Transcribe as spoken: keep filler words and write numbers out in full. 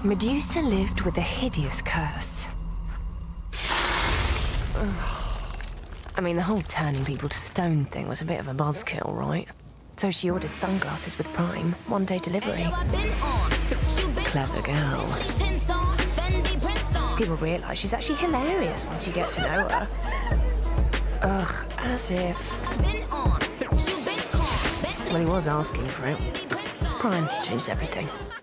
Medusa lived with a hideous curse. I mean, the whole turning people to stone thing was a bit of a buzzkill, right? So she ordered sunglasses with Prime, one-day delivery. Clever girl. People realise she's actually hilarious once you get to know her. Ugh, as if... Well, he was asking for it. Prime changed everything.